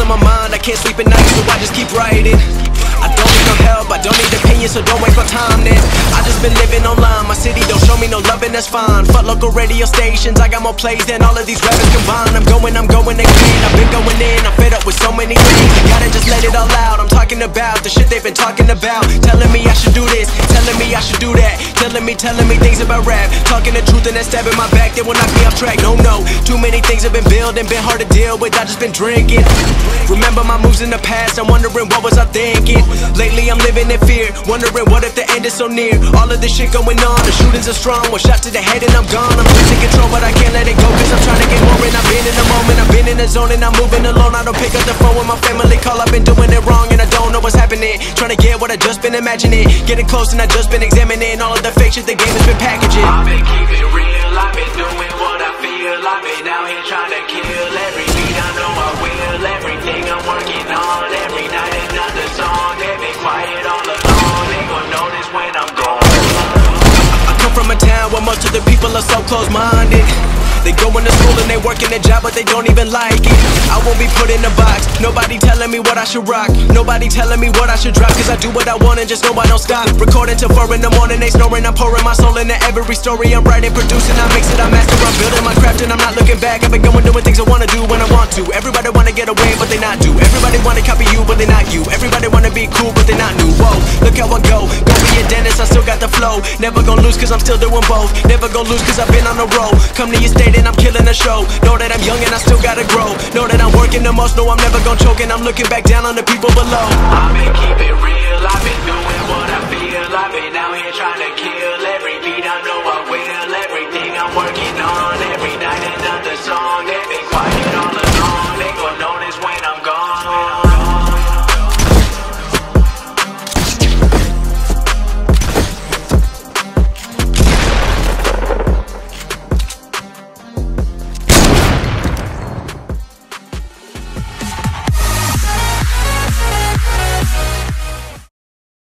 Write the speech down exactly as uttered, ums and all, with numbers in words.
on my mind, I can't sleep at night, so I just keep writing. I don't need no help, I don't need opinions, so don't waste my time then. I just been living online, my city don't show me no loving, that's fine. Fuck local radio stations, I got more plays than all of these rappers combined. I'm going, I'm going again, I've been going in, I'm fed up with so many things. I gotta just let it all out, I'm talking about the shit they've been talking about. Telling me I should do this, telling me I should do that. Telling me, telling me things about rap. Talking the truth and then stabbing my back, they will knock me off track. No, no, too many things have been building, been hard to deal with, I just been drinking. Remember my moves in the past, I'm wondering what was I thinking. Lately I'm living in fear, wondering what if the end is so near. All of this shit going on, the shootings are strong. One shot to the head and I'm gone. I'm losing control but I can't let it go, cause I'm trying to get more. And I've been in the moment, I've been in the zone, and I'm moving alone. I don't pick up the phone when my family call, I've been doing it wrong and I don't know what's happening. Trying to get what I just been imagining, getting close and I just been examining all of the fake shit the game has been packaging. I've been keeping real, I've been doing what I feel. I've been out here trying to kill every beat, I know I will. Everything I'm working on, every night another song. They've been quiet all along, they gon' notice when I'm gone. I come from a town where most of the people are so close-minded. They go into school and they work in a job but they don't even like it. I won't be put in a box, nobody telling me what I should rock. Nobody telling me what I should drop, cause I do what I want and just know I don't stop. Recording till four in the morning, they snoring, I'm pouring my soul into every story. I'm writing, producing, I mix it, I master, I'm building my craft and I'm not looking back. I've been going doing things I wanna do when I want to. Everybody wanna get away but they not do. Everybody wanna copy you but they not you. Everybody wanna be cool but they not new. Whoa, look how I go, go be a dentist, I still got the flow. Never gonna lose cause I'm still doing both. Never gonna lose cause I've been on the road. Come to your state and I'm killing the show. Know that I'm young and I still gotta grow. Know that I'm working the most, know I'm never gonna choke. And I'm looking back down on the people below. I've been keeping real, I've been doing what I feel. I've been out here trying to kill every beat, I know I will. Everything I'm working on,